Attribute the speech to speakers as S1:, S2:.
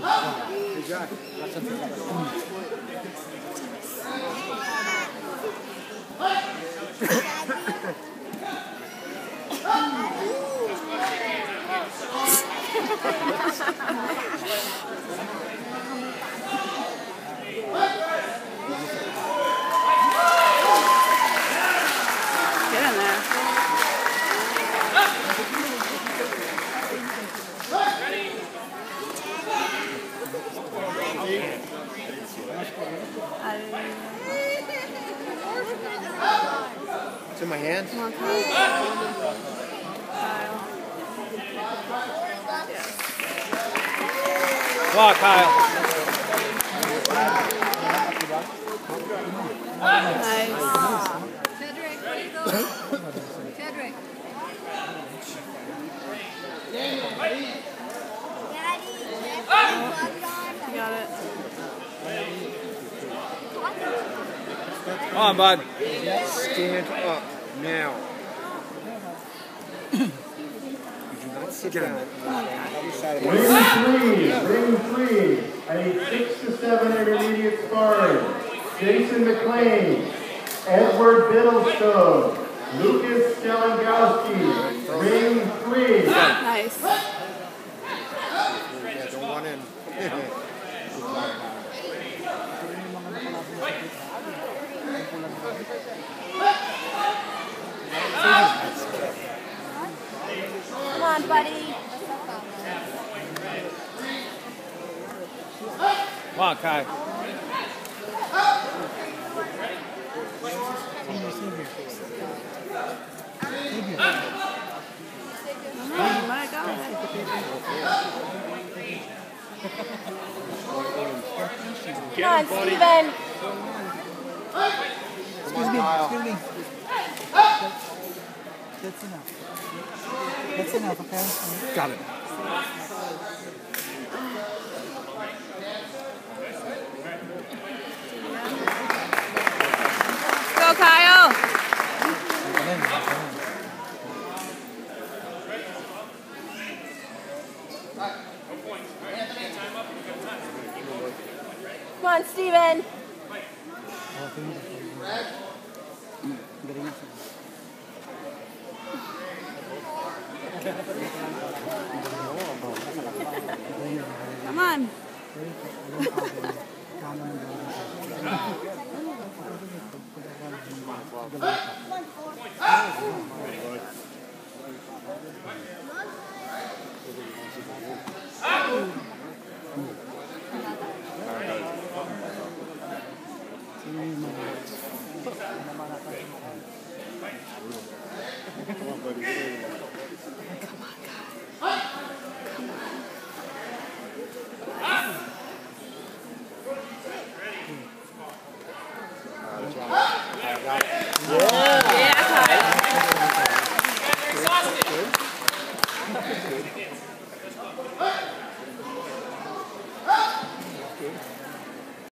S1: Good job.
S2: Get in there.
S1: It's in my hands.
S2: Come on, Kyle. Yes.
S1: Come on, Kyle.
S2: Nice.
S3: Cedric, where you go? Cedric.
S2: You got it.
S1: Come on, bud. Stand up now. You do not sit down.
S4: Braintree, a 6 to 7 intermediate sparring. Jason McLean, Edward Biddlestone, Lucas Skelengowski, Braintree.
S2: Nice.
S1: Yeah, don't run in.
S3: Come on, buddy.
S1: Come on, Kai.
S2: You might have got it.
S3: Come on, Steven.
S1: Excuse me.
S5: That's enough. That's enough, okay?
S1: Got it.
S2: Go, Kyle.
S3: Come on, Steven.
S2: Come on.
S1: Come on, buddy.